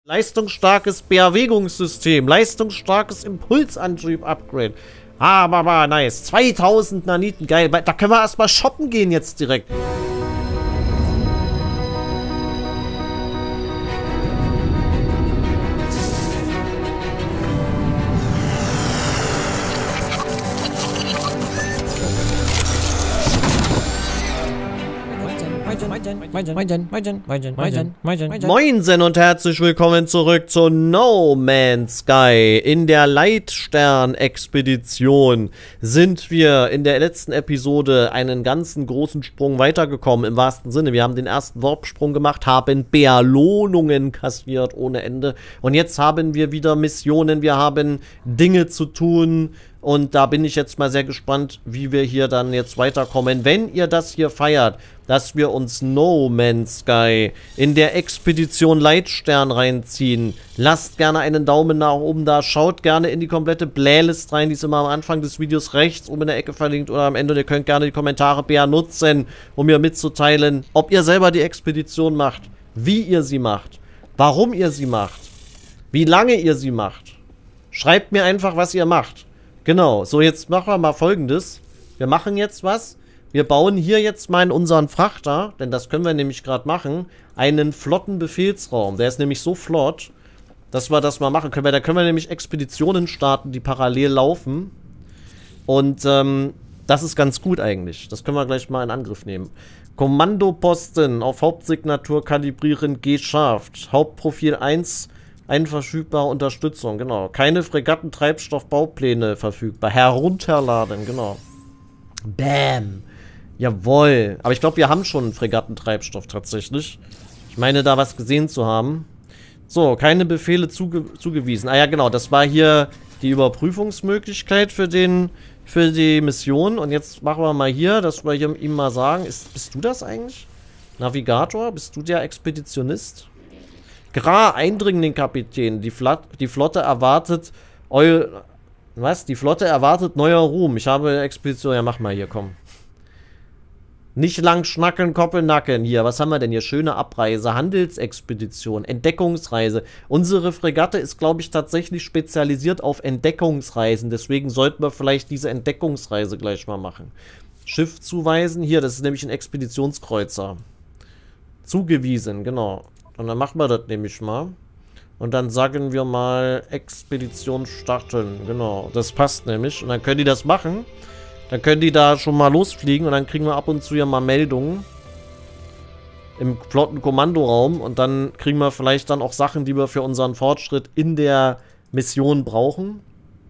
Leistungsstarkes Beerwägungssystem, leistungsstarkes Impulsantrieb-Upgrade. Aber nice. 2000 Naniten, geil. Da können wir erstmal shoppen gehen jetzt direkt. Moinsen und herzlich willkommen zurück zu No Man's Sky. In der Leitstern-Expedition sind wir in der letzten Episode einen ganzen großen Sprung weitergekommen, im wahrsten Sinne. Wir haben den ersten Warpsprung gemacht, haben Belohnungen kassiert ohne Ende. Und jetzt haben wir wieder Missionen, wir haben Dinge zu tun. Und da bin ich jetzt mal sehr gespannt, wie wir hier dann jetzt weiterkommen. Wenn ihr das hier feiert, dass wir uns No Man's Sky in der Expedition Leitstern reinziehen, lasst gerne einen Daumen nach oben da. Schaut gerne in die komplette Playlist rein. Die ist immer am Anfang des Videos rechts oben in der Ecke verlinkt oder am Ende. Und ihr könnt gerne die Kommentare benutzen, um mir mitzuteilen, ob ihr selber die Expedition macht, wie ihr sie macht, warum ihr sie macht, wie lange ihr sie macht. Schreibt mir einfach, was ihr macht. Genau, so jetzt machen wir mal Folgendes. Wir machen jetzt was. Wir bauen hier jetzt mal in unseren Frachter, denn das können wir nämlich gerade machen, einen flotten Befehlsraum. Der ist nämlich so flott, dass wir das mal machen können. Da können wir nämlich Expeditionen starten, die parallel laufen. Und das ist ganz gut eigentlich. Das können wir gleich mal in Angriff nehmen. Kommandoposten auf Hauptsignatur kalibrieren geschafft. Hauptprofil 1. Einverfügbare Unterstützung, genau. Keine Fregattentreibstoffbaupläne verfügbar. Herunterladen, genau. Bam. Jawohl. Aber ich glaube, wir haben schon einen Fregattentreibstoff tatsächlich. Ich meine, da was gesehen zu haben. So, keine Befehle zugewiesen. Ah ja, genau. Das war hier die Überprüfungsmöglichkeit für die Mission. Und jetzt machen wir mal hier, dass wir ihm mal sagen. Bist du das eigentlich? Navigator? Bist du der Expeditionist? Gra, Eindringling, Kapitän. Die Flotte erwartet Die Flotte erwartet neuer Ruhm. Ich habe Expedition. Ja, mach mal hier, komm. Nicht lang schnacken, Koppelnacken. Hier, was haben wir denn hier? Schöne Abreise, Handelsexpedition, Entdeckungsreise. Unsere Fregatte ist, glaube ich, tatsächlich spezialisiert auf Entdeckungsreisen. Deswegen sollten wir vielleicht diese Entdeckungsreise gleich mal machen. Schiff zuweisen. Hier, das ist nämlich ein Expeditionskreuzer. Zugewiesen, genau. Und dann machen wir das nämlich mal. Und dann sagen wir mal Expedition starten. Genau, das passt nämlich. Und dann können die das machen. Dann können die da schon mal losfliegen. Und dann kriegen wir ab und zu ja mal Meldungen. Im Flottenkommandoraum. Und dann kriegen wir vielleicht dann auch Sachen, die wir für unseren Fortschritt in der Mission brauchen.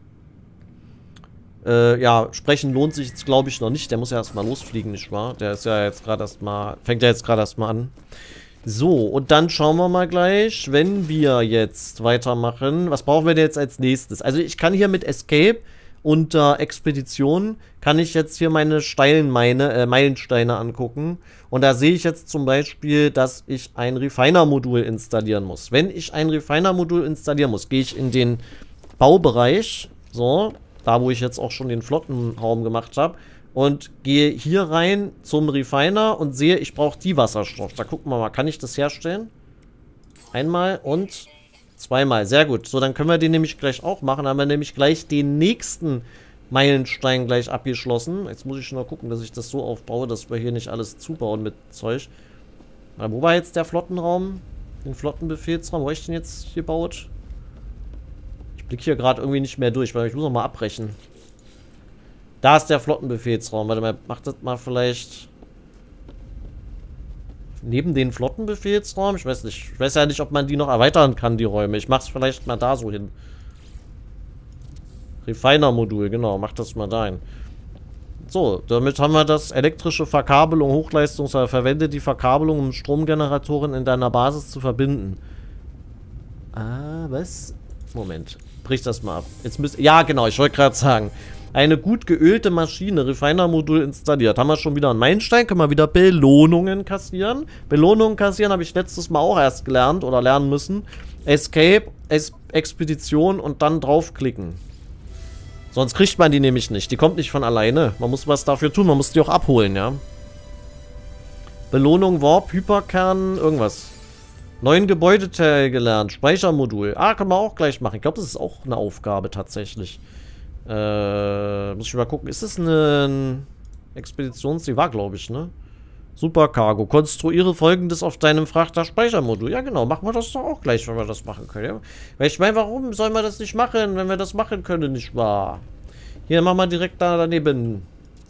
Ja, sprechen lohnt sich jetzt, glaube ich, noch nicht. Der muss ja erstmal losfliegen, nicht wahr? Der ist ja jetzt gerade erstmal. Fängt ja jetzt gerade erstmal an. So, und dann schauen wir mal gleich, wenn wir jetzt weitermachen, was brauchen wir denn jetzt als nächstes? Also ich kann hier mit Escape unter Expedition, kann ich jetzt hier meine steilen Meilensteine angucken. Und da sehe ich jetzt zum Beispiel, dass ich ein Refiner-Modul installieren muss. Wenn ich ein Refiner-Modul installieren muss, gehe ich in den Baubereich, so, da wo ich jetzt auch schon den Flottenraum gemacht habe. Und gehe hier rein zum Refiner und sehe, ich brauche die Wasserstoff. Da gucken wir mal, kann ich das herstellen? Einmal und zweimal. Sehr gut. So, dann können wir den nämlich gleich auch machen. Dann haben wir nämlich gleich den nächsten Meilenstein gleich abgeschlossen. Jetzt muss ich nur gucken, dass ich das so aufbaue, dass wir hier nicht alles zubauen mit Zeug. Na, wo war jetzt der Flottenraum? Den Flottenbefehlsraum? Wo habe ich den jetzt hier gebaut? Ich blicke hier gerade irgendwie nicht mehr durch, weil ich muss noch mal abbrechen. Da ist der Flottenbefehlsraum. Warte mal, macht das mal vielleicht neben den Flottenbefehlsraum? Ich weiß nicht. Ich weiß ja nicht, ob man die noch erweitern kann, die Räume. Ich mach's vielleicht mal da so hin. Refiner-Modul, genau. Mach das mal da hin. So, damit haben wir das elektrische Verkabelung, verwende die Verkabelung, um Stromgeneratoren in deiner Basis zu verbinden. Ah, was? Moment. Brich das mal ab. Jetzt ja, genau. Ich wollte gerade sagen. Eine gut geölte Maschine, Refiner-Modul installiert. Haben wir schon wieder einen Meilenstein, können wir wieder Belohnungen kassieren. Belohnungen kassieren habe ich letztes Mal auch erst gelernt oder lernen müssen. Escape, Expedition und dann draufklicken. Sonst kriegt man die nämlich nicht. Die kommt nicht von alleine. Man muss was dafür tun, man muss die auch abholen, ja. Belohnung, Warp, Hyperkern, irgendwas. Neuen Gebäudeteil gelernt. Speichermodul. Ah, können wir auch gleich machen. Ich glaube, das ist auch eine Aufgabe tatsächlich. Muss ich mal gucken. Ist das eine Expeditionsziel? War, glaube ich, ne? Supercargo. Konstruiere folgendes auf deinem Frachter-Speichermodul. Ja, genau. Machen wir das doch auch gleich, wenn wir das machen können. Ja? Weil ich meine, warum sollen wir das nicht machen, wenn wir das machen können, nicht wahr? Hier, machen wir direkt da daneben.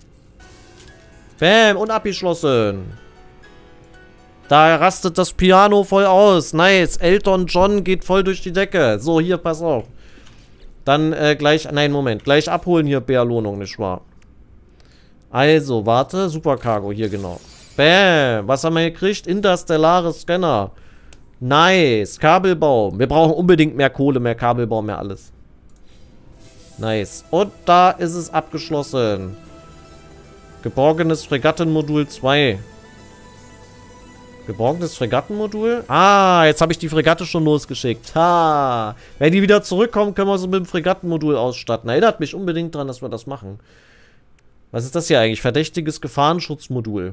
Bam, und abgeschlossen. Da rastet das Piano voll aus. Nice. Elton John geht voll durch die Decke. So, hier, pass auf. Dann gleich, nein, Moment. Gleich abholen hier, Belohnung, nicht wahr? Also, warte. Supercargo, hier, genau. Bam. Was haben wir gekriegt? Interstellare Scanner. Nice. Kabelbaum. Wir brauchen unbedingt mehr Kohle, mehr Kabelbaum, mehr alles. Nice. Und da ist es abgeschlossen. Geborgenes Fregattenmodul 2. Geborgenes Fregattenmodul? Ah, jetzt habe ich die Fregatte schon losgeschickt. Ha. Wenn die wieder zurückkommen, können wir sie mit dem Fregattenmodul ausstatten. Erinnert mich unbedingt daran, dass wir das machen. Was ist das hier eigentlich? Verdächtiges Gefahrenschutzmodul.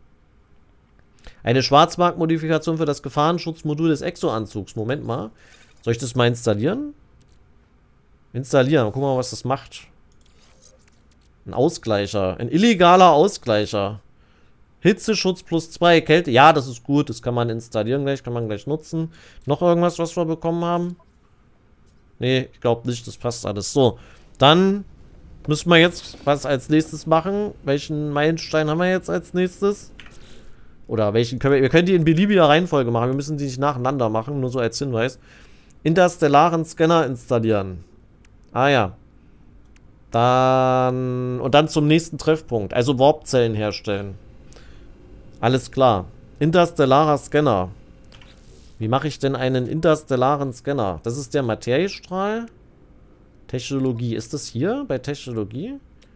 Eine Schwarzmarktmodifikation für das Gefahrenschutzmodul des Exo-Anzugs. Moment mal. Soll ich das mal installieren? Installieren. Gucken wir mal, was das macht. Ein Ausgleicher. Ein illegaler Ausgleicher. Hitzeschutz plus 2. Kälte. Ja, das ist gut. Das kann man installieren gleich. Kann man gleich nutzen. Noch irgendwas, was wir bekommen haben? Nee, ich glaube nicht. Das passt alles. So. Dann müssen wir jetzt was als nächstes machen. Welchen Meilenstein haben wir jetzt als nächstes? Oder welchen können wir können die in beliebiger Reihenfolge machen. Wir müssen die nicht nacheinander machen. Nur so als Hinweis. Interstellaren Scanner installieren. Ah ja. Dann und dann zum nächsten Treffpunkt. Also Warpzellen herstellen. Alles klar. Interstellarer Scanner. Wie mache ich denn einen interstellaren Scanner? Das ist der Materiestrahl. Technologie. Ist das hier bei Technologie?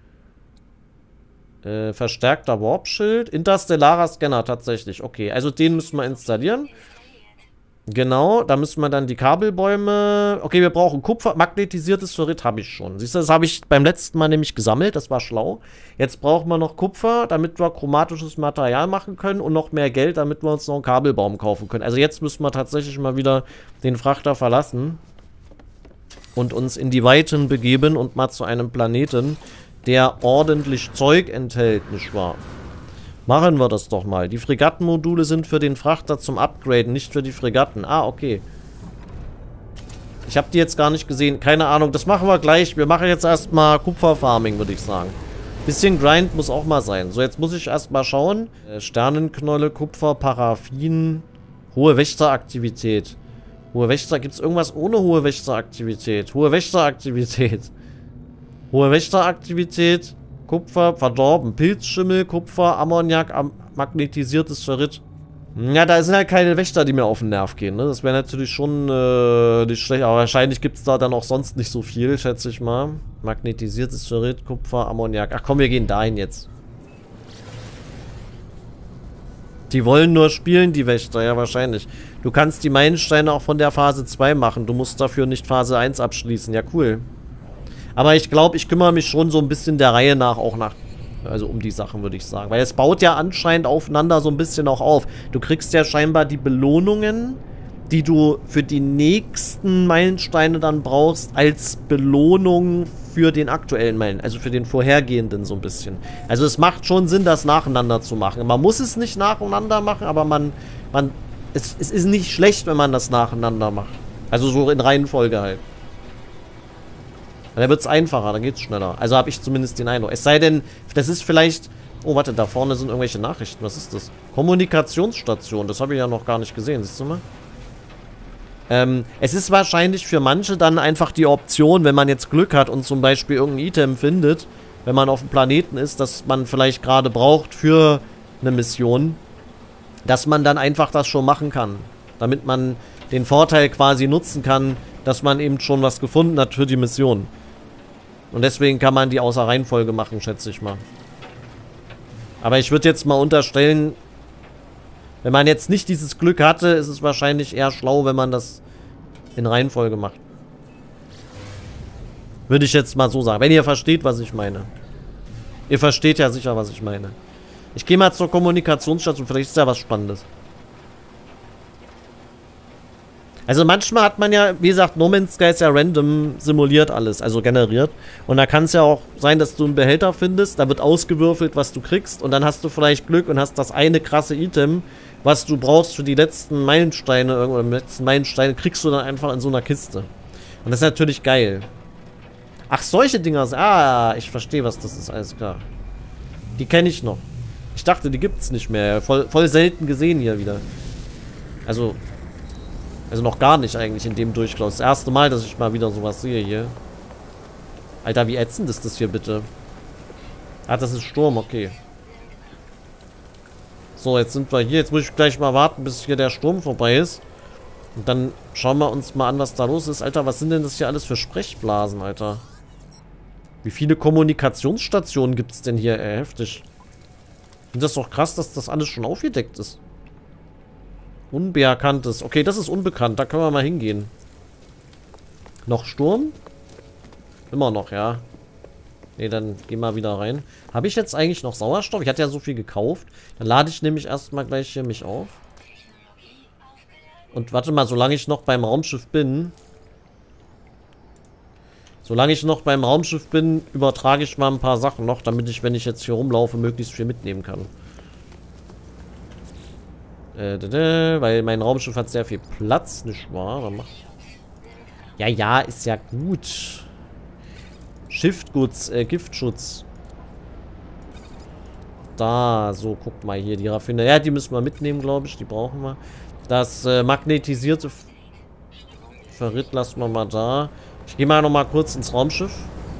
Verstärkter Warpschild. Interstellarer Scanner tatsächlich. Okay, also den müssen wir installieren. Genau, da müssen wir dann die Kabelbäume... Okay, wir brauchen Kupfer. Magnetisiertes Ferrit habe ich schon. Siehst du, das habe ich beim letzten Mal nämlich gesammelt. Das war schlau. Jetzt brauchen wir noch Kupfer, damit wir chromatisches Material machen können. Und noch mehr Geld, damit wir uns noch einen Kabelbaum kaufen können. Also jetzt müssen wir tatsächlich mal wieder den Frachter verlassen. Und uns in die Weiten begeben und mal zu einem Planeten, der ordentlich Zeug enthält, nicht wahr? Machen wir das doch mal. Die Fregattenmodule sind für den Frachter zum Upgraden, nicht für die Fregatten. Ah, okay. Ich habe die jetzt gar nicht gesehen. Keine Ahnung. Das machen wir gleich. Wir machen jetzt erstmal Kupferfarming, würde ich sagen. Bisschen Grind muss auch mal sein. So, jetzt muss ich erstmal schauen. Sternenknolle, Kupfer, Paraffin. Hohe Wächteraktivität. Hohe Wächter. Gibt es irgendwas ohne hohe Wächteraktivität? Hohe Wächteraktivität. Hohe Wächteraktivität. Kupfer, verdorben. Pilzschimmel, Kupfer, Ammoniak, magnetisiertes Ferrit. Ja, da sind halt keine Wächter, die mir auf den Nerv gehen, ne? Das wäre natürlich schon nicht schlecht, aber wahrscheinlich gibt es da dann auch sonst nicht so viel, schätze ich mal. Magnetisiertes Ferrit, Kupfer, Ammoniak. Ach komm, wir gehen dahin jetzt. Die wollen nur spielen, die Wächter, ja wahrscheinlich. Du kannst die Meilensteine auch von der Phase 2 machen. Du musst dafür nicht Phase 1 abschließen. Ja, cool. Aber ich glaube, ich kümmere mich schon so ein bisschen der Reihe nach auch nach... Also um die Sachen, würde ich sagen. Weil es baut ja anscheinend aufeinander so ein bisschen auch auf. Du kriegst ja scheinbar die Belohnungen, die du für die nächsten Meilensteine dann brauchst, als Belohnung für den aktuellen Meilenstein. Also für den vorhergehenden so ein bisschen. Also es macht schon Sinn, das nacheinander zu machen. Man muss es nicht nacheinander machen, aber es ist nicht schlecht, wenn man das nacheinander macht. Also so in Reihenfolge halt. Dann wird es einfacher, dann geht es schneller. Also habe ich zumindest den Eindruck. Es sei denn, das ist vielleicht... Oh, warte, da vorne sind irgendwelche Nachrichten. Was ist das? Kommunikationsstation. Das habe ich ja noch gar nicht gesehen. Siehst du mal? Es ist wahrscheinlich für manche dann einfach die Option, wenn man jetzt Glück hat und zum Beispiel irgendein Item findet, wenn man auf dem Planeten ist, das man vielleicht gerade braucht für eine Mission, dass man dann einfach das schon machen kann. Damit man den Vorteil quasi nutzen kann, dass man eben schon was gefunden hat für die Mission. Und deswegen kann man die außer Reihenfolge machen, schätze ich mal. Aber ich würde jetzt mal unterstellen, wenn man jetzt nicht dieses Glück hatte, ist es wahrscheinlich eher schlau, wenn man das in Reihenfolge macht. Würde ich jetzt mal so sagen. Wenn ihr versteht, was ich meine. Ihr versteht ja sicher, was ich meine. Ich gehe mal zur Kommunikationsstation. Vielleicht ist ja was Spannendes. Also manchmal hat man ja, wie gesagt, No Man's Sky ist ja random simuliert alles, also generiert. Und da kann es ja auch sein, dass du einen Behälter findest, da wird ausgewürfelt, was du kriegst. Und dann hast du vielleicht Glück und hast das eine krasse Item, was du brauchst für die letzten Meilensteine, oder letzten Meilensteine kriegst du dann einfach in so einer Kiste. Und das ist natürlich geil. Ach, solche Dinger. Ah, ich verstehe, was das ist, alles klar. Die kenne ich noch. Ich dachte, die gibt's nicht mehr. Voll selten gesehen hier wieder. Also noch gar nicht eigentlich in dem Durchlauf. Das erste Mal, dass ich mal wieder sowas sehe hier. Alter, wie ätzend ist das hier bitte? Ah, das ist Sturm, okay. So, jetzt sind wir hier. Jetzt muss ich gleich mal warten, bis hier der Sturm vorbei ist. Und dann schauen wir uns mal an, was da los ist. Alter, was sind denn das hier alles für Sprechblasen, Alter? Wie viele Kommunikationsstationen gibt es denn hier? Heftig. Und das ist doch krass, dass das alles schon aufgedeckt ist. Unbekanntes. Okay, das ist unbekannt. Da können wir mal hingehen. Noch Sturm? Immer noch, ja. Ne, dann gehen wir wieder rein. Habe ich jetzt eigentlich noch Sauerstoff? Ich hatte ja so viel gekauft. Dann lade ich nämlich erstmal gleich hier mich auf. Und warte mal, solange ich noch beim Raumschiff bin... übertrage ich mal ein paar Sachen noch, damit ich, wenn ich jetzt hier rumlaufe, möglichst viel mitnehmen kann. Weil mein Raumschiff hat sehr viel Platz, nicht wahr? Ja, ist ja gut. Giftschutz. Da, so, guck mal hier, die Raffinerie. Ja, die müssen wir mitnehmen, glaube ich, die brauchen wir. Das magnetisierte Ferrit lassen wir mal da. Ich gehe mal noch mal kurz ins Raumschiff.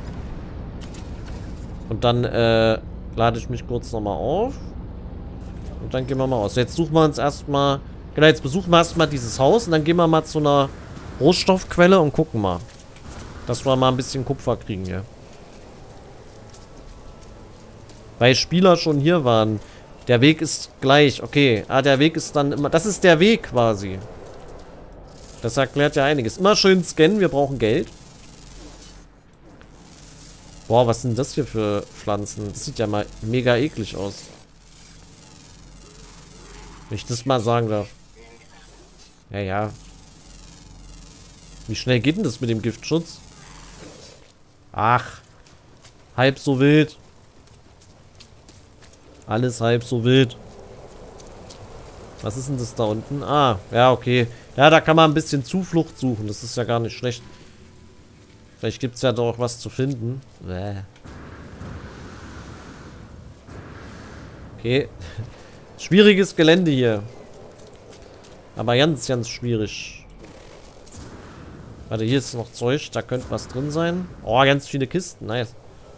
Und dann lade ich mich kurz noch mal auf. Und dann gehen wir mal aus. Jetzt suchen wir uns erstmal... Genau, jetzt besuchen wir erstmal dieses Haus. Und dann gehen wir mal zu einer Rohstoffquelle und gucken mal. Dass wir mal ein bisschen Kupfer kriegen hier. Weil Spieler schon hier waren. Der Weg ist gleich. Okay. Ah, der Weg ist dann immer... Das ist der Weg quasi. Das erklärt ja einiges. Immer schön scannen. Wir brauchen Geld. Boah, was sind das hier für Pflanzen? Das sieht ja mal mega eklig aus. Wenn ich das mal sagen darf. Ja. Wie schnell geht denn das mit dem Giftschutz? Ach. Halb so wild. Alles halb so wild. Was ist denn das da unten? Ah, ja, okay. Ja, da kann man ein bisschen Zuflucht suchen. Das ist ja gar nicht schlecht. Vielleicht gibt es ja doch was zu finden. Okay. Schwieriges Gelände hier. Aber ganz, ganz schwierig. Warte, hier ist noch Zeug. Da könnte was drin sein. Oh, ganz viele Kisten. Nice.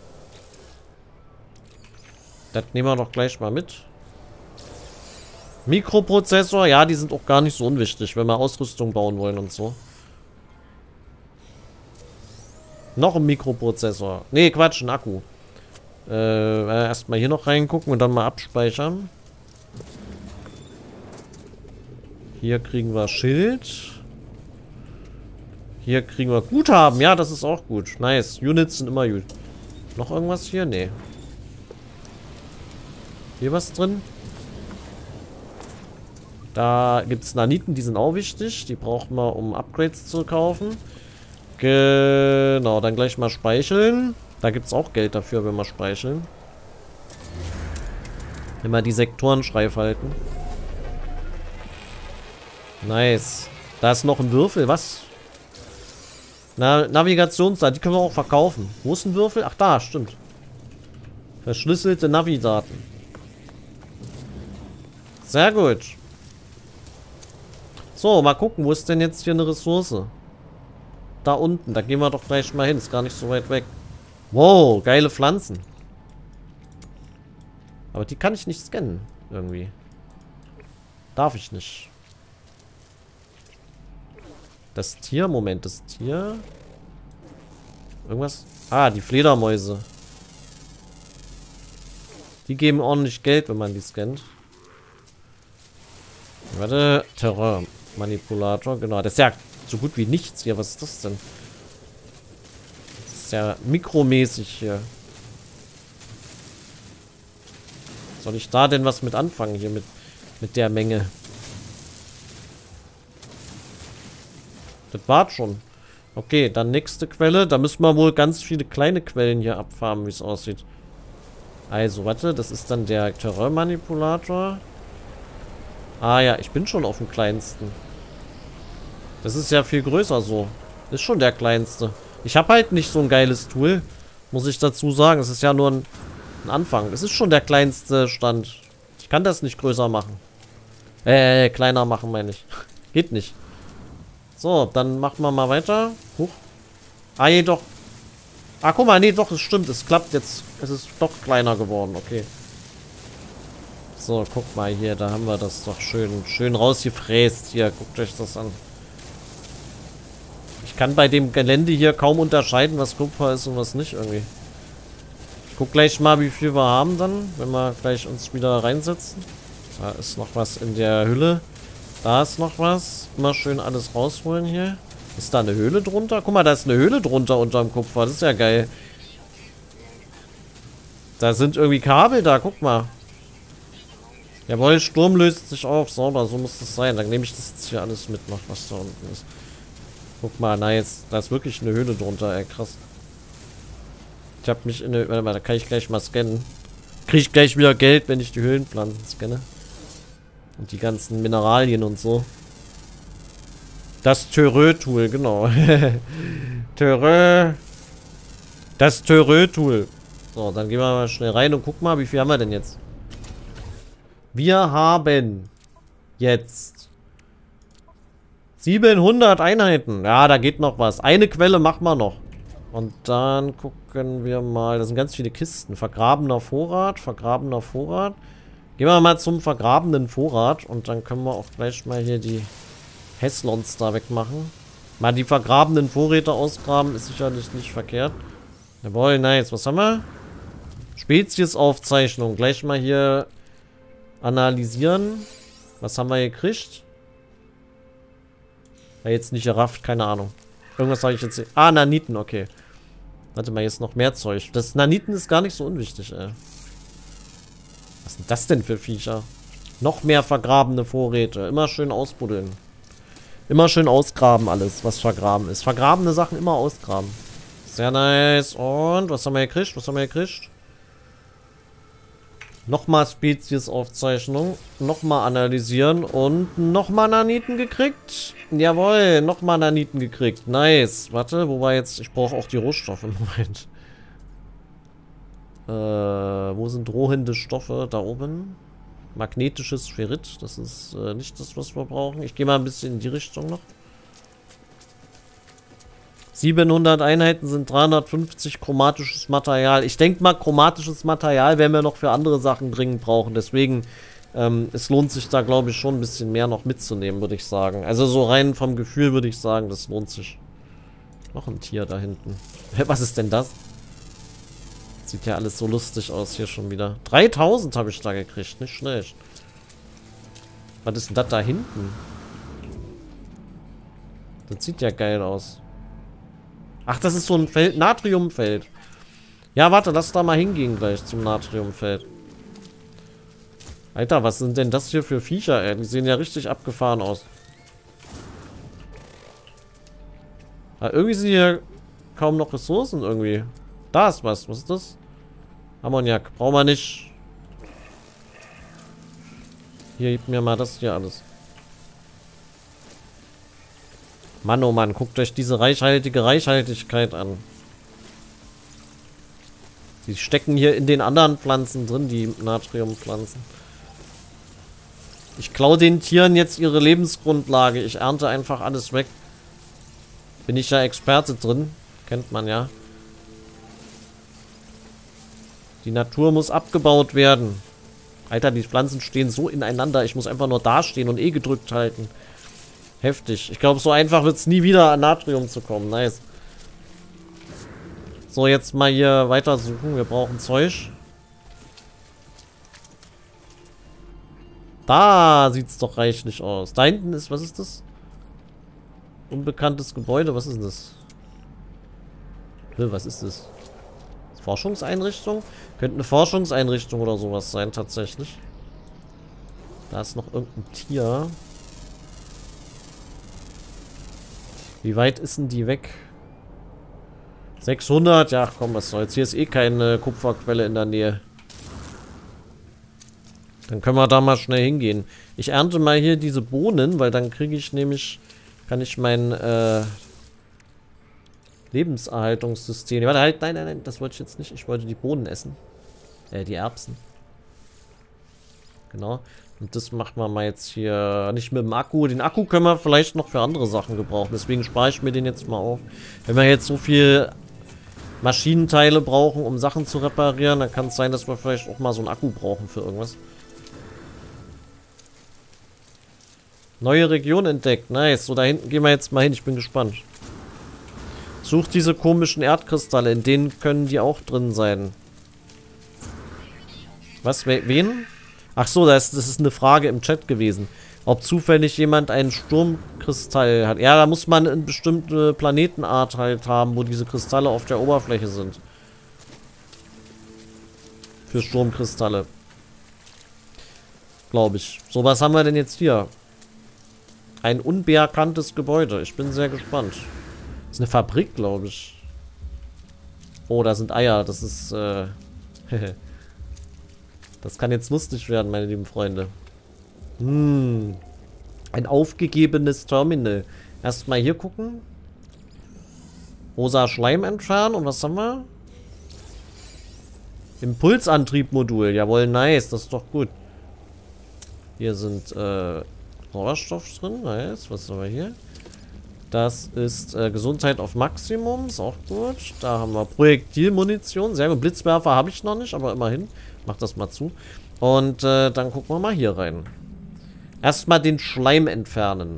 Das nehmen wir doch gleich mal mit. Mikroprozessor. Ja, die sind auch gar nicht so unwichtig, wenn wir Ausrüstung bauen wollen und so. Noch ein Mikroprozessor. Nee, Quatsch, ein Akku. Erstmal hier noch reingucken und dann mal abspeichern. Hier kriegen wir Schild. Hier kriegen wir Guthaben. Ja, das ist auch gut. Nice. Units sind immer gut. Noch irgendwas hier? Nee. Hier was drin? Da gibt es Naniten, die sind auch wichtig. Die brauchen wir, um Upgrades zu kaufen. Genau, dann gleich mal speicheln. Da gibt es auch Geld dafür, wenn wir speicheln. Immer die Sektoren schreif halten. Nice. Da ist noch ein Würfel. Was? Navigationsdaten. Die können wir auch verkaufen. Wo ist ein Würfel? Ach, da. Stimmt. Verschlüsselte Navidaten. Sehr gut. So, mal gucken. Wo ist denn jetzt hier eine Ressource? Da unten. Da gehen wir doch gleich mal hin. Ist gar nicht so weit weg. Wow, geile Pflanzen. Aber die kann ich nicht scannen. Irgendwie. Darf ich nicht. Das Tier, Moment, das Tier. Irgendwas? Ah, die Fledermäuse. Die geben ordentlich Geld, wenn man die scannt. Warte, Terrain-Manipulator, genau. Das ist ja so gut wie nichts hier. Was ist das denn? Das ist ja mikromäßig hier. Soll ich da denn was mit anfangen hier mit der Menge? Das war's schon. Okay, dann nächste Quelle. Da müssen wir wohl ganz viele kleine Quellen hier abfarmen, wie es aussieht. Also, warte, das ist dann der Terrain-Manipulator. Ah ja, ich bin schon auf dem kleinsten. Das ist ja viel größer so. Ist schon der kleinste. Ich habe halt nicht so ein geiles Tool. Muss ich dazu sagen. Es ist ja nur ein Anfang. Es ist schon der kleinste Stand. Ich kann das nicht größer machen. Kleiner machen, meine ich. Geht nicht. So, dann machen wir mal weiter. Huch. Ah, jedoch. Ah, guck mal, nee, doch, es stimmt. Es klappt jetzt. Es ist doch kleiner geworden. Okay. So, guck mal hier. Da haben wir das doch schön rausgefräst. Hier, guckt euch das an. Ich kann bei dem Gelände hier kaum unterscheiden, was Kupfer ist und was nicht irgendwie. Ich guck gleich mal, wie viel wir haben dann, wenn wir gleich uns wieder reinsetzen. Da ist noch was in der Hülle. Da ist noch was. Immer schön alles rausholen hier. Ist da eine Höhle drunter? Guck mal, da ist eine Höhle drunter unterm Kupfer. Das ist ja geil. Da sind irgendwie Kabel da. Guck mal. Jawohl, Sturm löst sich auf. Sauber, so muss das sein. Dann nehme ich das jetzt hier alles mit noch, was da unten ist. Guck mal, nice. Da ist wirklich eine Höhle drunter, ey, krass. Ich habe mich in eine... Warte mal, da kann ich gleich mal scannen. Kriege ich gleich wieder Geld, wenn ich die Höhlenpflanzen scanne. Und die ganzen Mineralien und so. Das Terrain-Tool, genau. Terrain. Das Terrain-Tool. So, dann gehen wir mal schnell rein und guck mal, wie viel haben wir denn jetzt? Wir haben jetzt 700 Einheiten. Ja, da geht noch was. Eine Quelle machen wir noch. Und dann gucken wir mal. Das sind ganz viele Kisten. Vergrabener Vorrat, vergrabener Vorrat. Gehen wir mal zum vergrabenen Vorrat. Und dann können wir auch gleich mal hier die Häslons da wegmachen. Mal die vergrabenen Vorräte ausgraben ist sicherlich nicht verkehrt. Jawohl, nice. Was haben wir? Spezies-Aufzeichnung. Gleich mal hier analysieren. Was haben wir gekriegt? Ja, jetzt nicht gerafft, keine Ahnung. Irgendwas habe ich jetzt... Ah, Naniten, okay. Warte mal, jetzt noch mehr Zeug. Das Naniten ist gar nicht so unwichtig, ey. Was sind das denn für Viecher? Noch mehr vergrabene Vorräte. Immer schön ausbuddeln. Immer schön ausgraben alles, was vergraben ist. Vergrabene Sachen immer ausgraben. Sehr nice. Und was haben wir gekriegt? Was haben wir gekriegt? Nochmal Spezies-Aufzeichnung. Nochmal analysieren. Und nochmal Naniten gekriegt. Jawohl, nochmal Naniten gekriegt. Nice. Warte, wo war jetzt... Ich brauche auch die Rohstoffe im Moment. Wo sind rohende Stoffe? Da oben. Magnetisches Ferrit. Das ist nicht das, was wir brauchen. Ich gehe mal ein bisschen in die Richtung noch. 700 Einheiten sind 350 chromatisches Material. Ich denke mal, chromatisches Material werden wir noch für andere Sachen dringend brauchen. Deswegen, es lohnt sich da, glaube ich, schon ein bisschen mehr noch mitzunehmen, würde ich sagen. Also so rein vom Gefühl würde ich sagen, das lohnt sich. Noch ein Tier da hinten. Was ist denn das? Sieht ja alles so lustig aus hier schon wieder. 3000 habe ich da gekriegt, nicht schlecht. Was ist denn das da hinten? Das sieht ja geil aus. Ach, das ist so ein Feld, Natriumfeld. Ja, warte, lass da mal hingehen gleich zum Natriumfeld. Alter, was sind denn das hier für Viecher, ey? Die sehen ja richtig abgefahren aus. Aber irgendwie sind hier kaum noch Ressourcen irgendwie. Da ist was. Was ist das? Ammoniak. Brauchen wir nicht. Hier, gib mir mal das hier alles. Mann, oh Mann, guckt euch diese Reichhaltigkeit an. Die stecken hier in den anderen Pflanzen drin, die Natriumpflanzen. Ich klaue den Tieren jetzt ihre Lebensgrundlage. Ich ernte einfach alles weg. Bin ich ja Experte drin. Kennt man ja. Die Natur muss abgebaut werden. Alter, die Pflanzen stehen so ineinander. Ich muss einfach nur dastehen und gedrückt halten. Heftig. Ich glaube, so einfach wird es nie wieder an Natrium zu kommen. Nice. So, jetzt mal hier weiter suchen. Wir brauchen Zeug. Da sieht es doch reichlich aus. Da hinten ist, was ist das? Unbekanntes Gebäude. Was ist das? Was ist das? Forschungseinrichtung? Könnte eine Forschungseinrichtung oder sowas sein, tatsächlich. Da ist noch irgendein Tier. Wie weit ist denn die weg? 600? Ja, komm, was soll's. Hier ist eh keine Kupferquelle in der Nähe. Dann können wir da mal schnell hingehen. Ich ernte mal hier diese Bohnen, weil dann kriege ich nämlich... Kann ich mein Lebenserhaltungssystem... Warte, halt, nein, nein, nein, das wollte ich jetzt nicht. Ich wollte die Bohnen essen. Die Erbsen. Genau. Und das machen wir mal jetzt hier nicht mit dem Akku. Den Akku können wir vielleicht noch für andere Sachen gebrauchen. Deswegen spare ich mir den jetzt mal auf. Wenn wir jetzt so viel Maschinenteile brauchen, um Sachen zu reparieren, dann kann es sein, dass wir vielleicht auch mal so einen Akku brauchen für irgendwas. Neue Region entdeckt. Nice. So, da hinten gehen wir jetzt mal hin. Ich bin gespannt. Such diese komischen Erdkristalle. In denen können die auch drin sein. Was? Wen? Ach so, das ist eine Frage im Chat gewesen. Ob zufällig jemand einen Sturmkristall hat. Ja, da muss man eine bestimmte Planetenart halt haben, wo diese Kristalle auf der Oberfläche sind. Für Sturmkristalle. Glaube ich. So, was haben wir denn jetzt hier? Ein unbekanntes Gebäude. Ich bin sehr gespannt. Das ist eine Fabrik, glaube ich. Oh, da sind Eier. Das ist, das kann jetzt lustig werden, meine lieben Freunde. Ein aufgegebenes Terminal. Erstmal hier gucken. Rosa Schleim entfernen. Und was haben wir? Impulsantriebmodul. Jawohl, nice. Das ist doch gut. Hier sind, Sauerstoff drin. Nice. Was haben wir hier? Das ist Gesundheit auf Maximum. Ist auch gut. Da haben wir Projektilmunition. Sehr gut. Blitzwerfer habe ich noch nicht, aber immerhin. Mach das mal zu. Und dann gucken wir mal hier rein. Erstmal den Schleim entfernen.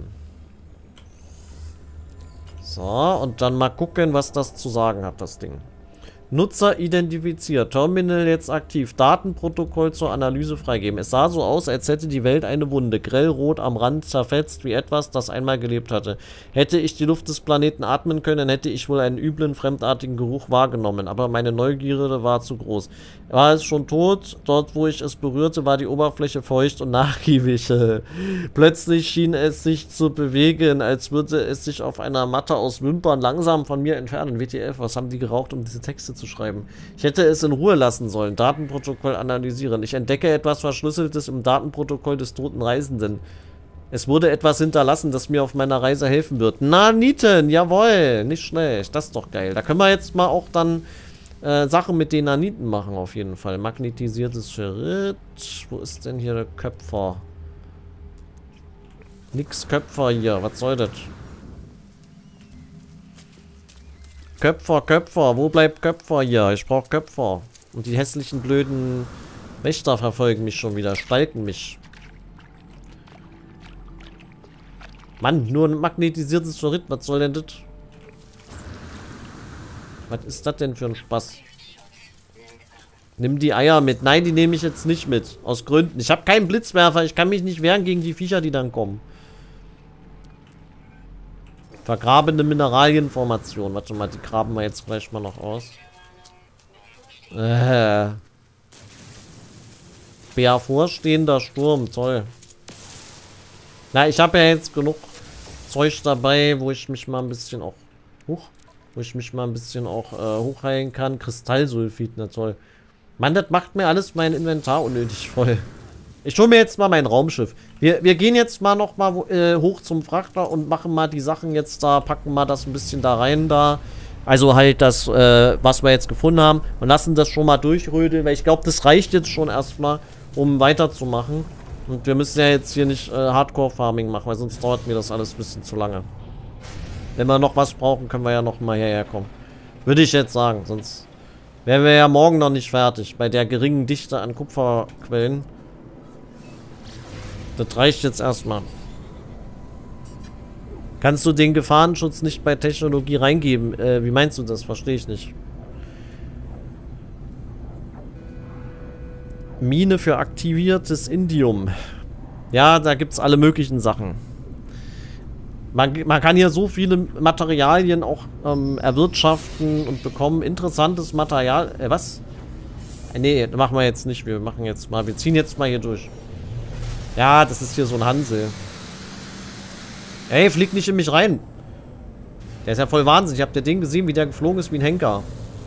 So, und dann mal gucken, was das zu sagen hat, das Ding. Nutzer identifiziert. Terminal jetzt aktiv. Datenprotokoll zur Analyse freigeben. Es sah so aus, als hätte die Welt eine Wunde. Grellrot am Rand zerfetzt wie etwas, das einmal gelebt hatte. Hätte ich die Luft des Planeten atmen können, hätte ich wohl einen üblen, fremdartigen Geruch wahrgenommen. Aber meine Neugierde war zu groß. War es schon tot? Dort, wo ich es berührte, war die Oberfläche feucht und nachgiebig. Plötzlich schien es sich zu bewegen, als würde es sich auf einer Matte aus Wimpern langsam von mir entfernen. WTF, was haben die geraucht, um diese Texte zu schreiben? Ich hätte es in Ruhe lassen sollen. Datenprotokoll analysieren. Ich entdecke etwas Verschlüsseltes im Datenprotokoll des toten Reisenden. Es wurde etwas hinterlassen, das mir auf meiner Reise helfen wird. Naniten, jawohl, nicht schlecht. Das ist doch geil. Da können wir jetzt mal auch dann Sachen mit den Naniten machen, auf jeden Fall. Magnetisiertes Ferrit. Wo ist denn hier der Köpfer? Nix Köpfer hier. Was soll das? Köpfer. Wo bleibt Köpfer hier? Ich brauche Köpfer. Und die hässlichen, blöden Wächter verfolgen mich schon wieder. Stalken mich. Mann, nur ein magnetisiertes Ferrit. Was soll denn das? Was ist das denn für ein Spaß? Nimm die Eier mit. Nein, die nehme ich jetzt nicht mit. Aus Gründen. Ich habe keinen Blitzwerfer. Ich kann mich nicht wehren gegen die Viecher, die dann kommen. Vergrabene Mineralienformation. Warte mal, die graben wir jetzt gleich mal noch aus. Bevorstehender Sturm. Toll. Na, ich habe ja jetzt genug Zeug dabei, wo ich mich mal ein bisschen auch... hochheilen kann. Kristallsulfid, na toll. Mann, das macht mir alles mein Inventar unnötig voll. Ich hole mir jetzt mal mein Raumschiff. Wir gehen jetzt mal noch mal hoch zum Frachter und machen mal die Sachen jetzt da, packen mal das ein bisschen da rein da. Also halt das, was wir jetzt gefunden haben und lassen das schon mal durchrödeln, weil ich glaube, das reicht jetzt schon erstmal, um weiterzumachen. Und wir müssen ja jetzt hier nicht Hardcore-Farming machen, weil sonst dauert mir das alles ein bisschen zu lange. Wenn wir noch was brauchen, können wir ja noch mal hierher kommen. Würde ich jetzt sagen, sonst wären wir ja morgen noch nicht fertig. Bei der geringen Dichte an Kupferquellen. Das reicht jetzt erstmal. Kannst du den Gefahrenschutz nicht bei Technologie reingeben? Wie meinst du das? Verstehe ich nicht. Mine für aktiviertes Indium. Ja, da gibt es alle möglichen Sachen. Man kann hier so viele Materialien auch erwirtschaften und bekommen. Interessantes Material. Was? Nee, machen wir jetzt nicht. Wir machen jetzt mal. Wir ziehen jetzt mal hier durch. Ja, das ist hier so ein Hansel. Ey, flieg nicht in mich rein. Der ist ja voll wahnsinnig. Habt ihr den gesehen, wie der geflogen ist wie ein Henker?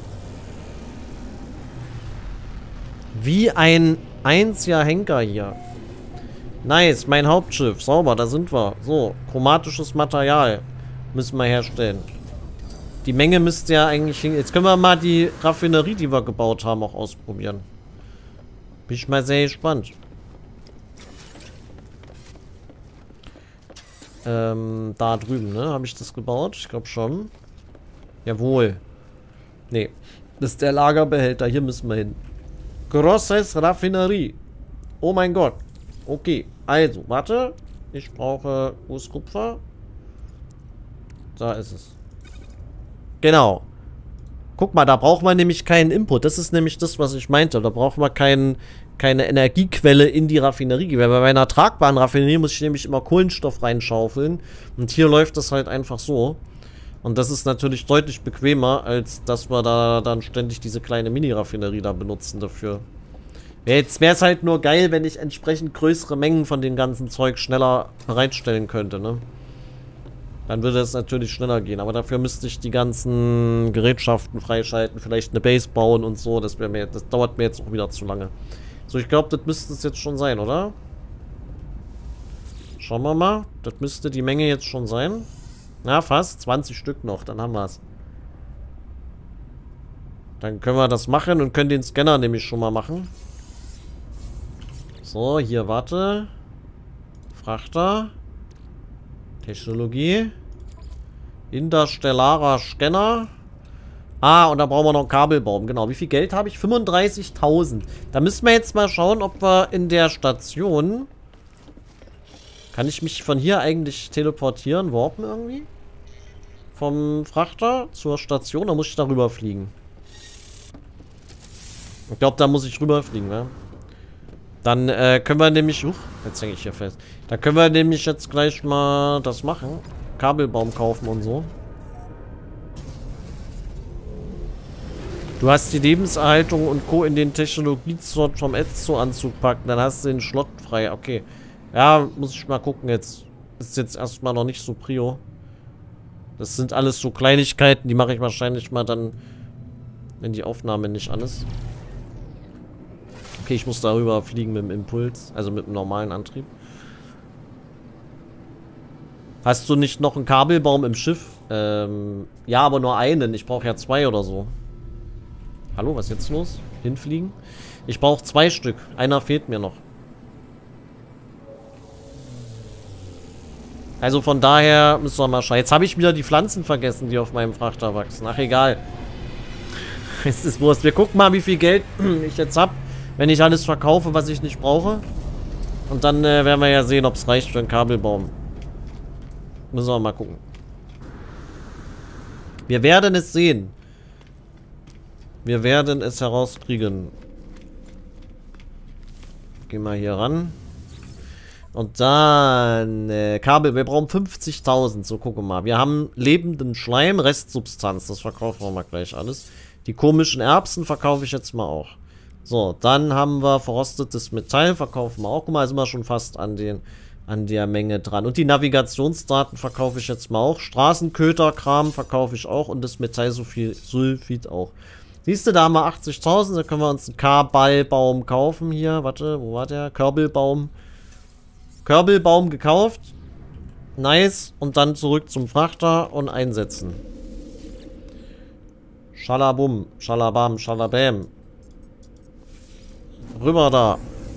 Wie ein einziger Henker hier. Nice, mein Hauptschiff. Sauber, da sind wir. So, chromatisches Material müssen wir herstellen. Die Menge müsste ja eigentlich hin. Jetzt können wir mal die Raffinerie, die wir gebaut haben, auch ausprobieren. Bin ich mal sehr gespannt. Da drüben, ne? Habe ich das gebaut? Ich glaube schon. Jawohl. Nee. Das ist der Lagerbehälter. Hier müssen wir hin. Grosses Raffinerie. Oh mein Gott. Okay. Also, warte. Ich brauche... Wo ist Kupfer? Da ist es. Genau. Guck mal, da braucht man nämlich keinen Input. Das ist nämlich das, was ich meinte. Da braucht man keine Energiequelle in die Raffinerie. Weil bei einer tragbaren Raffinerie muss ich nämlich immer Kohlenstoff reinschaufeln. Und hier läuft das halt einfach so. Und das ist natürlich deutlich bequemer, als dass wir da dann ständig diese kleine Mini-Raffinerie da benutzen dafür. Jetzt wäre es halt nur geil, wenn ich entsprechend größere Mengen von dem ganzen Zeug schneller bereitstellen könnte, ne? Dann würde es natürlich schneller gehen. Aber dafür müsste ich die ganzen Gerätschaften freischalten, vielleicht eine Base bauen und so. Das dauert mir jetzt auch wieder zu lange. So, ich glaube, das müsste es jetzt schon sein, oder? Schauen wir mal. Das müsste die Menge jetzt schon sein. Na, fast. 20 Stück noch. Dann haben wir es. Dann können wir das machen und können den Scanner nämlich schon mal machen. So, hier, warte. Frachter. Technologie. Interstellarer Scanner. Ah, und da brauchen wir noch einen Kabelbaum. Genau, wie viel Geld habe ich? 35.000. Da müssen wir jetzt mal schauen, ob wir in der Station... Kann ich mich von hier eigentlich teleportieren, warpen irgendwie? Vom Frachter zur Station? Da muss ich darüber fliegen. Ich glaube, da muss ich rüberfliegen, ne? Dann können wir nämlich... jetzt hänge ich hier fest. Da können wir nämlich jetzt gleich mal das machen. Kabelbaum kaufen und so. Du hast die Lebenserhaltung und Co. in den Technologie-Slot vom Ezzo-Anzug packen. Dann hast du den Slot frei. Okay. Ja, muss ich mal gucken jetzt. Ist jetzt erstmal noch nicht so Prio. Das sind alles so Kleinigkeiten. Die mache ich wahrscheinlich mal dann, wenn die Aufnahme nicht an ist. Okay, ich muss darüber fliegen mit dem Impuls. Also mit dem normalen Antrieb. Hast du nicht noch einen Kabelbaum im Schiff? Ja, aber nur einen. Ich brauche ja 2 oder so. Hallo, was ist jetzt los? Hinfliegen? Ich brauche 2 Stück. Einer fehlt mir noch. Also von daher müssen wir mal schauen. Jetzt habe ich wieder die Pflanzen vergessen, die auf meinem Frachter wachsen. Ach, egal. Es ist Wurst. Wir gucken mal, wie viel Geld ich jetzt habe, wenn ich alles verkaufe, was ich nicht brauche. Und dann werden wir ja sehen, ob es reicht für einen Kabelbaum. Müssen wir mal gucken. Wir werden es sehen. Wir werden es herauskriegen. Gehen wir hier ran. Und dann Kabel. Wir brauchen 50.000. So, gucken wir mal. Wir haben lebenden Schleim, Restsubstanz. Das verkaufen wir mal gleich alles. Die komischen Erbsen verkaufe ich jetzt mal auch. So, dann haben wir verrostetes Metall. Verkaufen wir auch. Guck mal, sind wir schon fast an der Menge dran. Und die Navigationsdaten verkaufe ich jetzt mal auch. Straßenköterkram verkaufe ich auch. Und das Metallsulfid auch. Siehst du, da haben wir 80.000. Da können wir uns einen Kabelbaum kaufen hier. Warte, wo war der? Körbelbaum. Körbelbaum gekauft. Nice. Und dann zurück zum Frachter und einsetzen. Schalabum, schalabam, schalabam. Rüber da.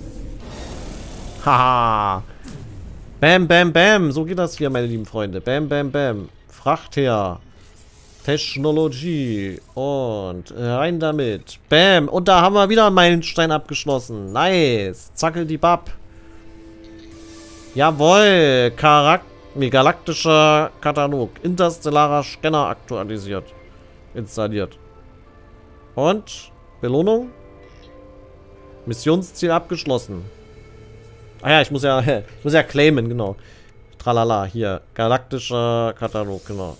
Haha. Bam, bam, bam. So geht das hier, meine lieben Freunde. Bam, bam, bam. Fracht her. Technologie. Und rein damit. Bam. Und da haben wir wieder einen Meilenstein abgeschlossen. Nice. Zackel die Bab. Jawohl. Galaktischer Katalog. Interstellarer Scanner aktualisiert. Installiert. Und? Belohnung? Missionsziel abgeschlossen. Ah ja, ich muss ja claimen, genau. Tralala, hier. Galaktischer Katalog, genau.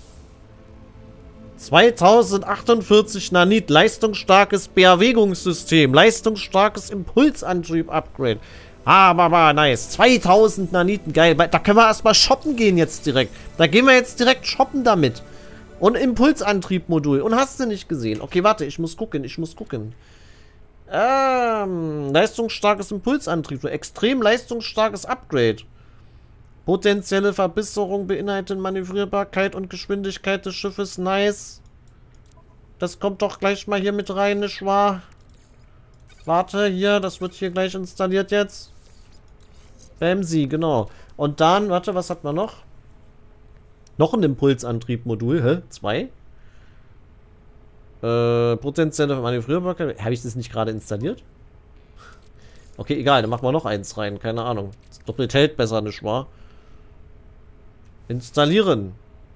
2048 Nanit. Leistungsstarkes Beerwägungssystem. Leistungsstarkes Impulsantrieb-Upgrade. Aber nice. 2000 Naniten, geil. Da können wir erstmal shoppen gehen jetzt direkt. Da gehen wir jetzt direkt shoppen damit. Und Impulsantriebmodul. Und hast du nicht gesehen? Okay, warte, ich muss gucken. Leistungsstarkes Impulsantrieb. Extrem leistungsstarkes Upgrade. Potenzielle Verbesserung beinhaltet Manövrierbarkeit und Geschwindigkeit des Schiffes. Nice. Das kommt doch gleich mal hier mit rein, nicht wahr? Warte, hier, das wird hier gleich installiert jetzt. Bamsi, genau. Und dann, warte, was hat man noch? Noch ein Impulsantriebmodul, hä? 2? Potenzielle Manövrierbarkeit. Habe ich das nicht gerade installiert? Okay, egal, dann machen wir noch eins rein, keine Ahnung. Das doppelt hält besser, nicht wahr? Installieren.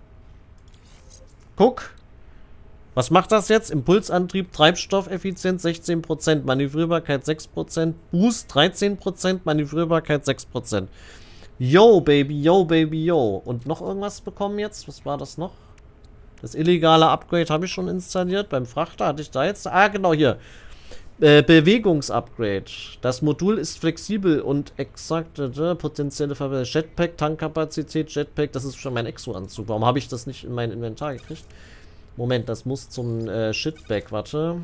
Guck. Was macht das jetzt? Impulsantrieb, Treibstoffeffizienz 16%, Manövrierbarkeit 6%, Boost 13%, Manövrierbarkeit 6%. Yo, Baby, yo, Baby, yo. Und noch irgendwas bekommen jetzt? Was war das noch? Das illegale Upgrade habe ich schon installiert. Beim Frachter hatte ich da jetzt... Ah, genau, hier. Bewegungsupgrade. Das Modul ist flexibel und exakt. Potenzielle Verbesserung. Jetpack, Tankkapazität, Jetpack. Das ist schon mein Exo-Anzug. Warum habe ich das nicht in mein Inventar gekriegt? Moment, das muss zum Shitback. Warte.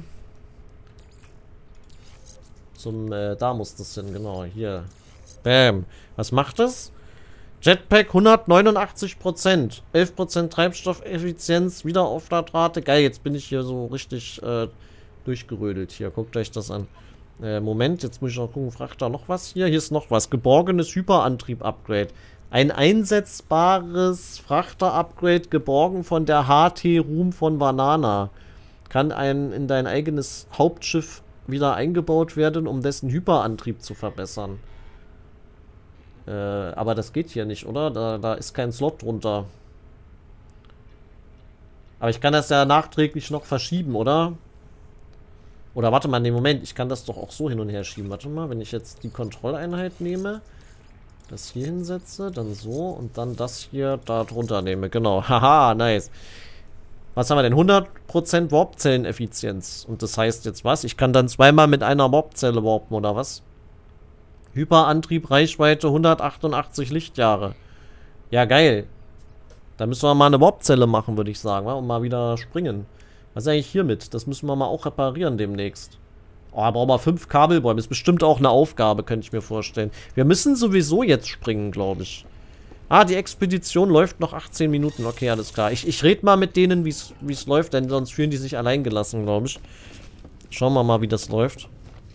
Da muss das hin, genau. Hier. Bam. Was macht das? Jetpack 189%. 11% Treibstoffeffizienz. Wiederaufladrate. Geil, jetzt bin ich hier so richtig durchgerödelt. Hier, guckt euch das an. Moment, jetzt muss ich noch gucken. Frachter noch was hier? Hier ist noch was. Geborgenes Hyperantrieb-Upgrade. Ein einsetzbares Frachter-Upgrade, geborgen von der HT Ruhm von Banana. Kann in dein eigenes Hauptschiff wieder eingebaut werden, um dessen Hyperantrieb zu verbessern. Aber das geht hier nicht, oder? Da ist kein Slot drunter. Aber ich kann das ja nachträglich noch verschieben, oder? Oder warte mal, nee, Moment. Ich kann das doch auch so hin und her schieben. Warte mal, wenn ich jetzt die Kontrolleinheit nehme, das hier hinsetze, dann so und dann das hier da drunter nehme. Genau. Haha, nice. Was haben wir denn? 100% Warpzelleneffizienz. Und das heißt jetzt was? Ich kann dann zweimal mit einer Warpzelle warpen, oder was? Hyperantrieb, Reichweite 188 Lichtjahre. Ja, geil. Da müssen wir mal eine Warpzelle machen, würde ich sagen. Und mal wieder springen. Was ist eigentlich hiermit? Das müssen wir mal auch reparieren demnächst. Oh, da brauchen wir 5 Kabelbäume. Ist bestimmt auch eine Aufgabe, könnte ich mir vorstellen. Wir müssen sowieso jetzt springen, glaube ich. Ah, die Expedition läuft noch 18 Minuten. Okay, alles klar. Ich rede mal mit denen, wie es läuft, denn sonst fühlen die sich allein gelassen, glaube ich. Schauen wir mal, wie das läuft.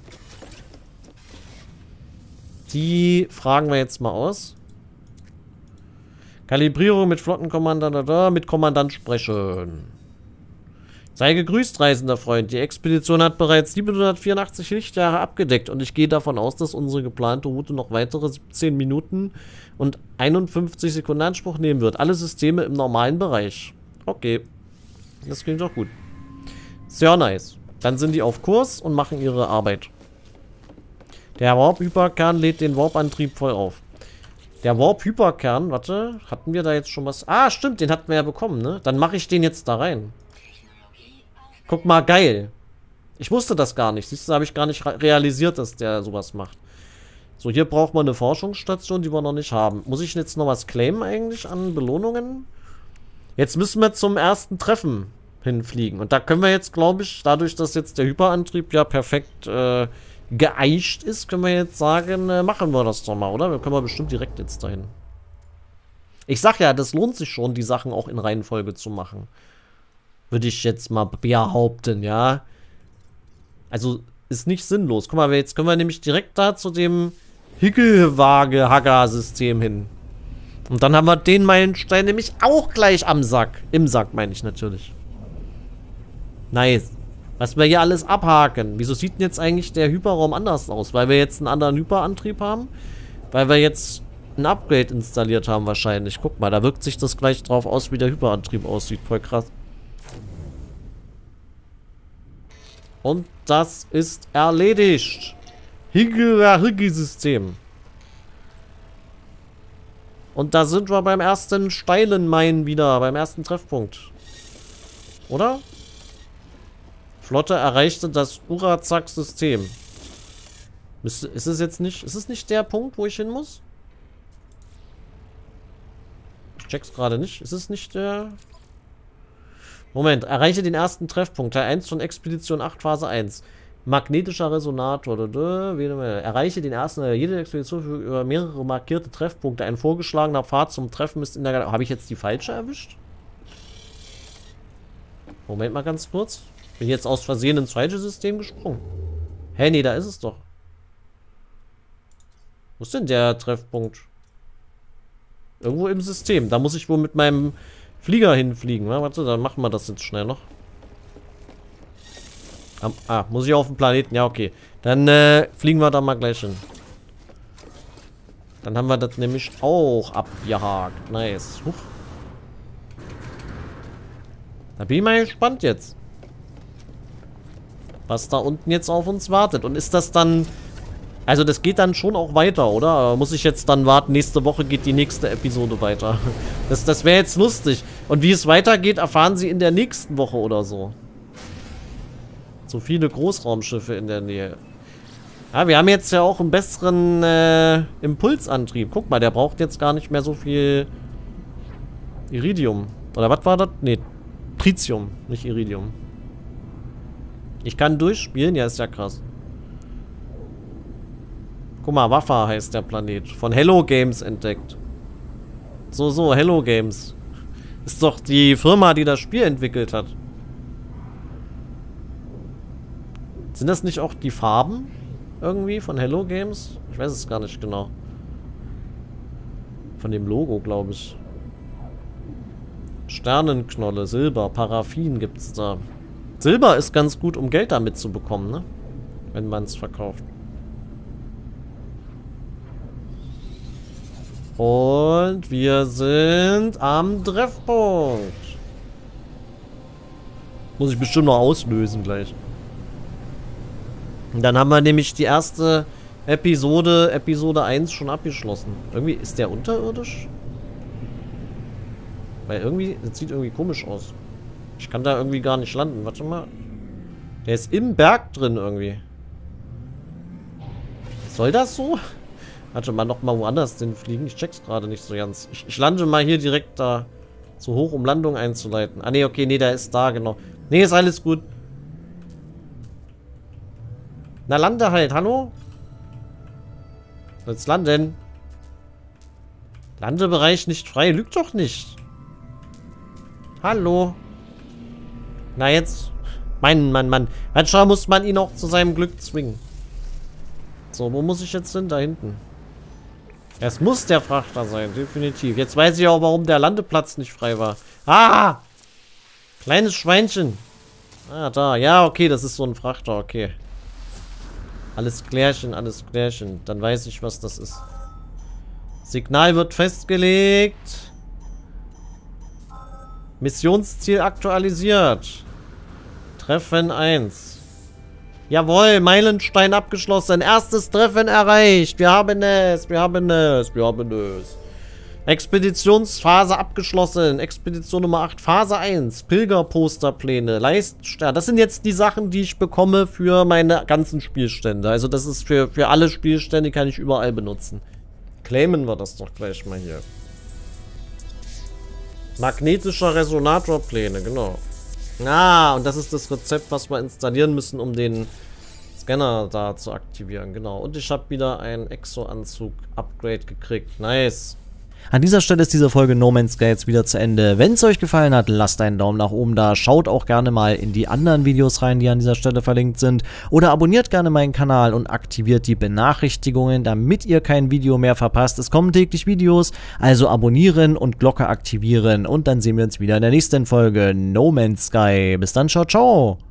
Die fragen wir jetzt mal aus. Kalibrierung mit Flottenkommandant, mit Kommandant sprechen. Sei gegrüßt, reisender Freund. Die Expedition hat bereits 784 Lichtjahre abgedeckt und ich gehe davon aus, dass unsere geplante Route noch weitere 17 Minuten und 51 Sekunden Anspruch nehmen wird. Alle Systeme im normalen Bereich. Okay. Das klingt doch gut. Sehr nice. Dann sind die auf Kurs und machen ihre Arbeit. Der Warp-Hyperkern lädt den Warp-Antrieb voll auf. Der Warp-Hyperkern, warte, hatten wir da jetzt schon was? Ah, stimmt, den hatten wir ja bekommen, ne? Dann mache ich den jetzt da rein. Guck mal, geil. Ich wusste das gar nicht. Siehst du, habe ich gar nicht realisiert, dass der sowas macht. So, hier braucht man eine Forschungsstation, die wir noch nicht haben. Muss ich jetzt noch was claimen eigentlich an Belohnungen? Jetzt müssen wir zum ersten Treffen hinfliegen. Und da können wir jetzt, glaube ich, dadurch, dass jetzt der Hyperantrieb ja perfekt geeicht ist, können wir jetzt sagen, machen wir das doch mal, oder? Wir können wir bestimmt direkt jetzt dahin. Ich sag ja, das lohnt sich schon, die Sachen auch in Reihenfolge zu machen. Würde ich jetzt mal behaupten, ja. Also, ist nicht sinnlos. Guck mal, jetzt können wir nämlich direkt da zu dem Hickelwaage-Hacker-System hin. Und dann haben wir den Meilenstein nämlich auch gleich am Sack. Im Sack, meine ich natürlich. Nice. Was wir hier alles abhaken. Wieso sieht denn jetzt eigentlich der Hyperraum anders aus? Weil wir jetzt einen anderen Hyperantrieb haben? Weil wir jetzt ein Upgrade installiert haben wahrscheinlich. Guck mal, da wirkt sich das gleich drauf aus, wie der Hyperantrieb aussieht. Voll krass. Und das ist erledigt. Higgy-System. Und da sind wir beim ersten steilen Main wieder. Beim ersten Treffpunkt. Oder? Flotte erreichte das Urazak-System. Ist es jetzt nicht... Ist es nicht der Punkt, wo ich hin muss? Ich check's gerade nicht. Ist es nicht der... Moment, erreiche den ersten Treffpunkt. Teil 1 von Expedition 8, Phase 1. Magnetischer Resonator. Erreiche den ersten. Jede Expedition für über mehrere markierte Treffpunkte. Ein vorgeschlagener Pfad zum Treffen ist in der Galaxie. Habe ich jetzt die falsche erwischt? Moment mal ganz kurz. Bin jetzt aus Versehen ins falsche System gesprungen. Hä, nee, da ist es doch. Wo ist denn der Treffpunkt? Irgendwo im System. Da muss ich wohl mit meinem Flieger hinfliegen. Na, warte, dann machen wir das jetzt schnell noch. Muss ich auf den Planeten? Ja, okay. Dann fliegen wir da mal gleich hin. Dann haben wir das nämlich auch abgehakt. Nice. Huch. Da bin ich mal gespannt jetzt. Was da unten jetzt auf uns wartet. Und ist das dann... Also das geht dann schon auch weiter, oder? Muss ich jetzt dann warten, nächste Woche geht die nächste Episode weiter. Das wäre jetzt lustig. Und wie es weitergeht, erfahren Sie in der nächsten Woche oder so. So viele Großraumschiffe in der Nähe. Ja, wir haben jetzt ja auch einen besseren Impulsantrieb. Guck mal, der braucht jetzt gar nicht mehr so viel Iridium. Oder was war das? Nee, Tritium, nicht Iridium. Ich kann durchspielen? Ja, ist ja krass. Guck mal, Waffa heißt der Planet. Von Hello Games entdeckt. So, Hello Games. Ist doch die Firma, die das Spiel entwickelt hat. Sind das nicht auch die Farben? Irgendwie von Hello Games? Ich weiß es gar nicht genau. Von dem Logo, glaube ich. Sternenknolle, Silber, Paraffin gibt's da. Silber ist ganz gut, um Geld damit zu bekommen, ne? Wenn man es verkauft. Und wir sind am Treffpunkt. Muss ich bestimmt noch auslösen gleich. Und dann haben wir nämlich die erste Episode 1 schon abgeschlossen. Irgendwie ist der unterirdisch? Weil irgendwie, das sieht irgendwie komisch aus. Ich kann da irgendwie gar nicht landen. Warte mal. Der ist im Berg drin irgendwie. Soll das so? Warte mal, noch mal woanders hin fliegen. Ich check's gerade nicht so ganz. Ich lande mal hier direkt da. Zu hoch, um Landung einzuleiten. Ah, nee, okay, nee, der ist da, genau. Nee, ist alles gut. Na, lande halt, hallo? Jetzt landen. Landebereich nicht frei. Lügt doch nicht. Hallo. Na, jetzt. Mann. Manchmal muss man ihn auch zu seinem Glück zwingen. So, wo muss ich jetzt hin? Da hinten. Es muss der Frachter sein, definitiv. Jetzt weiß ich auch, warum der Landeplatz nicht frei war. Ah! Kleines Schweinchen. Ah, da. Ja, okay, das ist so ein Frachter, okay. Alles klärchen, alles klärchen. Dann weiß ich, was das ist. Signal wird festgelegt. Missionsziel aktualisiert. Treffen 1. Jawohl, Meilenstein abgeschlossen. Erstes Treffen erreicht. Wir haben es. Expeditionsphase abgeschlossen. Expedition Nummer 8, Phase 1. Pilgerposterpläne. Ja, das sind jetzt die Sachen, die ich bekomme für meine ganzen Spielstände. Also das ist für alle Spielstände, kann ich überall benutzen. Claimen wir das doch gleich mal hier. Magnetischer Resonatorpläne, genau. Ah, und das ist das Rezept, was wir installieren müssen, um den Scanner da zu aktivieren. Genau. Und ich habe wieder einen Exo-Anzug-Upgrade gekriegt. Nice. An dieser Stelle ist diese Folge No Man's Sky jetzt wieder zu Ende. Wenn es euch gefallen hat, lasst einen Daumen nach oben da. Schaut auch gerne mal in die anderen Videos rein, die an dieser Stelle verlinkt sind. Oder abonniert gerne meinen Kanal und aktiviert die Benachrichtigungen, damit ihr kein Video mehr verpasst. Es kommen täglich Videos, also abonnieren und Glocke aktivieren. Und dann sehen wir uns wieder in der nächsten Folge No Man's Sky. Bis dann, ciao, ciao.